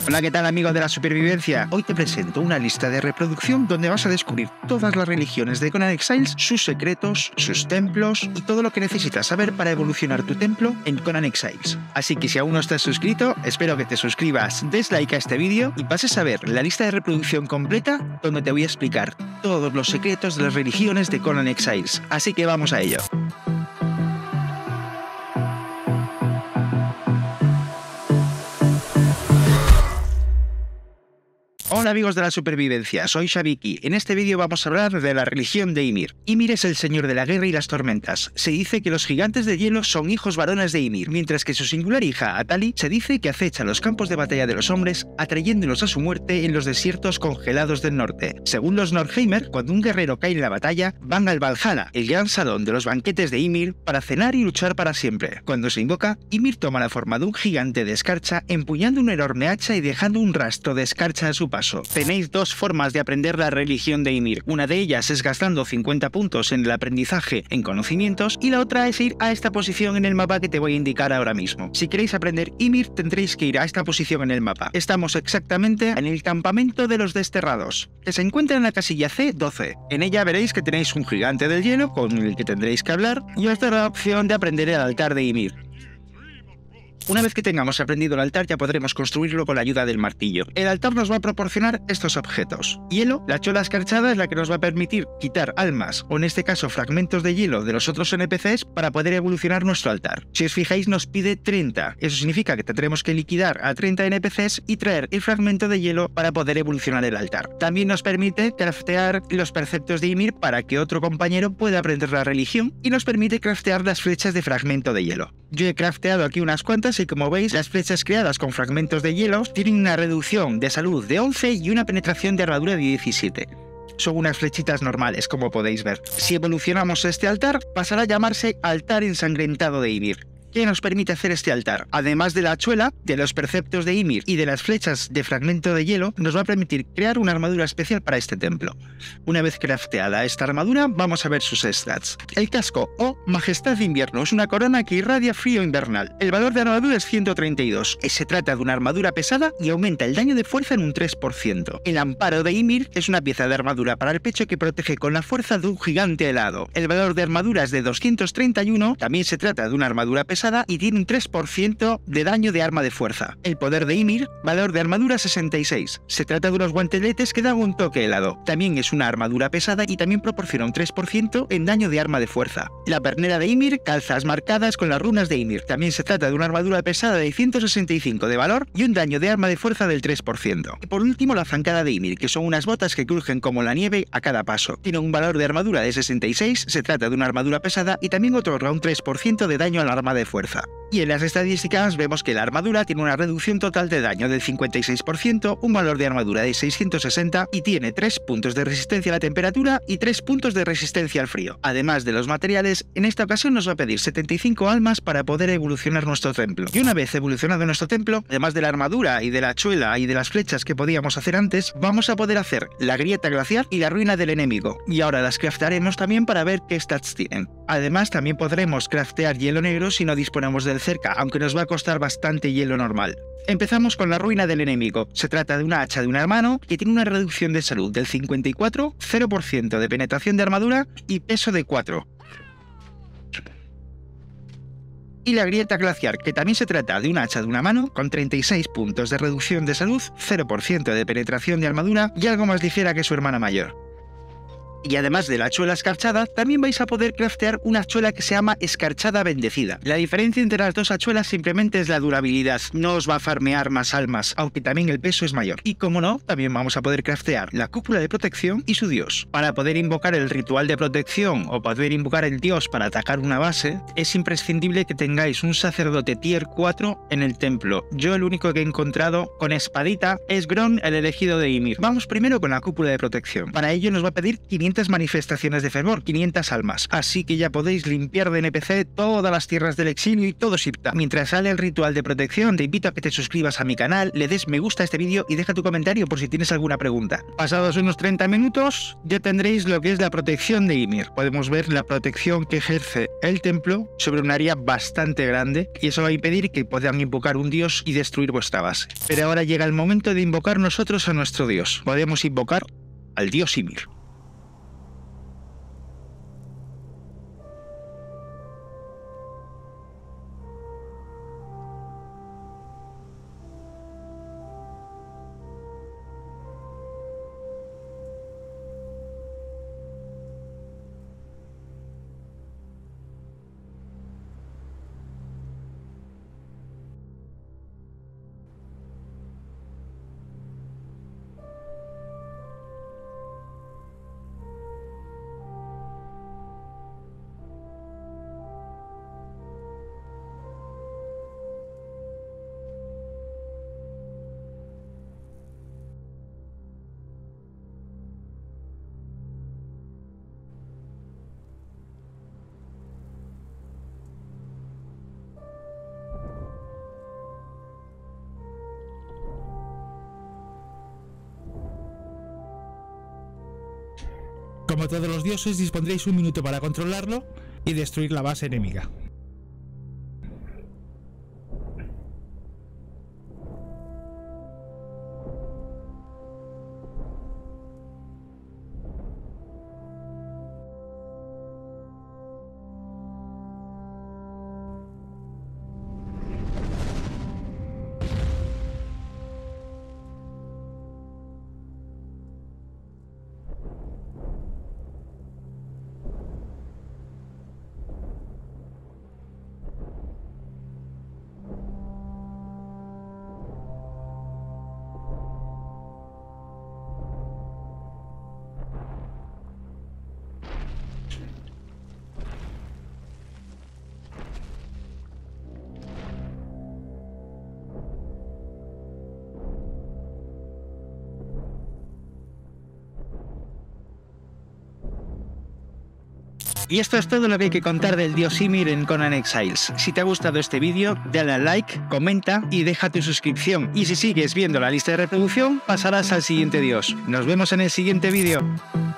Hola, ¿qué tal amigos de la supervivencia? Hoy te presento una lista de reproducción donde vas a descubrir todas las religiones de Conan Exiles, sus secretos, sus templos y todo lo que necesitas saber para evolucionar tu templo en Conan Exiles. Así que si aún no estás suscrito, espero que te suscribas, des like a este vídeo y pases a ver la lista de reproducción completa donde te voy a explicar todos los secretos de las religiones de Conan Exiles. Así que vamos a ello. Hola amigos de la supervivencia, soy Shabiki. En este vídeo vamos a hablar de la religión de Ymir. Ymir es el señor de la guerra y las tormentas. Se dice que los gigantes de hielo son hijos varones de Ymir, mientras que su singular hija, Atali, se dice que acecha los campos de batalla de los hombres, atrayéndolos a su muerte en los desiertos congelados del norte. Según los Nordheimer, cuando un guerrero cae en la batalla, van al Valhalla, el gran salón de los banquetes de Ymir, para cenar y luchar para siempre. Cuando se invoca, Ymir toma la forma de un gigante de escarcha, empuñando una enorme hacha y dejando un rastro de escarcha a su paso. Tenéis dos formas de aprender la religión de Ymir. Una de ellas es gastando 50 puntos en el aprendizaje en conocimientos y la otra es ir a esta posición en el mapa que te voy a indicar ahora mismo. Si queréis aprender Ymir tendréis que ir a esta posición en el mapa. Estamos exactamente en el campamento de los desterrados, que se encuentra en la casilla C12. En ella veréis que tenéis un gigante del hielo con el que tendréis que hablar y os dará la opción de aprender el altar de Ymir. Una vez que tengamos aprendido el altar ya podremos construirlo con la ayuda del martillo. El altar nos va a proporcionar estos objetos. Hielo, la chola escarchada es la que nos va a permitir quitar almas, o en este caso fragmentos de hielo de los otros NPCs para poder evolucionar nuestro altar. Si os fijáis nos pide 30, eso significa que tendremos que liquidar a 30 NPCs y traer el fragmento de hielo para poder evolucionar el altar. También nos permite craftear los preceptos de Ymir para que otro compañero pueda aprender la religión y nos permite craftear las flechas de fragmento de hielo. Yo he crafteado aquí unas cuantas y como veis, las flechas creadas con fragmentos de hielo tienen una reducción de salud de 11 y una penetración de armadura de 17. Son unas flechitas normales, como podéis ver. Si evolucionamos este altar, pasará a llamarse Altar Ensangrentado de Ymir. ¿Qué nos permite hacer este altar? Además de la hachuela, de los preceptos de Ymir y de las flechas de fragmento de hielo, nos va a permitir crear una armadura especial para este templo. Una vez crafteada esta armadura, vamos a ver sus stats. El casco o Majestad de Invierno es una corona que irradia frío invernal. El valor de armadura es 132. Se trata de una armadura pesada y aumenta el daño de fuerza en un 3%. El amparo de Ymir es una pieza de armadura para el pecho que protege con la fuerza de un gigante helado. El valor de armadura es de 231, también se trata de una armadura pesada y tiene un 3% de daño de arma de fuerza. El poder de Ymir, valor de armadura 66. Se trata de unos guanteletes que dan un toque helado. También es una armadura pesada y también proporciona un 3% en daño de arma de fuerza. La pernera de Ymir, calzas marcadas con las runas de Ymir. También se trata de una armadura pesada de 165 de valor y un daño de arma de fuerza del 3%. Y por último la zancada de Ymir, que son unas botas que crujen como la nieve a cada paso. Tiene un valor de armadura de 66, se trata de una armadura pesada y también otorga un 3% de daño al arma de fuerza. Y en las estadísticas vemos que la armadura tiene una reducción total de daño del 56%, un valor de armadura de 660 y tiene 3 puntos de resistencia a la temperatura y 3 puntos de resistencia al frío. Además de los materiales, en esta ocasión nos va a pedir 75 almas para poder evolucionar nuestro templo. Y una vez evolucionado nuestro templo, además de la armadura y de la hachuela y de las flechas que podíamos hacer antes, vamos a poder hacer la grieta glaciar y la ruina del enemigo. Y ahora las craftaremos también para ver qué stats tienen. Además también podremos craftear hielo negro si no disponemos del cerca, aunque nos va a costar bastante hielo normal. Empezamos con la ruina del enemigo. Se trata de una hacha de una mano que tiene una reducción de salud del 54, 0% de penetración de armadura y peso de 4. Y la grieta glaciar, que también se trata de un hacha de una mano con 36 puntos de reducción de salud, 0% de penetración de armadura y algo más ligera que su hermana mayor. Y además de la hachuela escarchada, también vais a poder craftear una hachuela que se llama escarchada bendecida. La diferencia entre las dos hachuelas simplemente es la durabilidad, no os va a farmear más almas, aunque también el peso es mayor. Y como no, también vamos a poder craftear la cúpula de protección y su dios. Para poder invocar el ritual de protección o poder invocar el dios para atacar una base, es imprescindible que tengáis un sacerdote tier 4 en el templo. Yo el único que he encontrado con espadita es Gron, el elegido de Ymir. Vamos primero con la cúpula de protección. Para ello nos va a pedir 500 500 manifestaciones de fervor, 500 almas. Así que ya podéis limpiar de NPC todas las tierras del exilio y todo Sipta. Mientras sale el ritual de protección, te invito a que te suscribas a mi canal, le des me gusta a este vídeo y deja tu comentario por si tienes alguna pregunta. Pasados unos 30 minutos, ya tendréis lo que es la protección de Ymir. Podemos ver la protección que ejerce el templo sobre un área bastante grande, y eso va a impedir que puedan invocar un dios y destruir vuestra base. Pero ahora llega el momento de invocar nosotros a nuestro dios. Podemos invocar al dios Ymir. Como todos los dioses, dispondréis un minuto para controlarlo y destruir la base enemiga. Y esto es todo lo que hay que contar del dios Ymir en Conan Exiles. Si te ha gustado este vídeo, dale a like, comenta y deja tu suscripción. Y si sigues viendo la lista de reproducción, pasarás al siguiente dios. Nos vemos en el siguiente vídeo.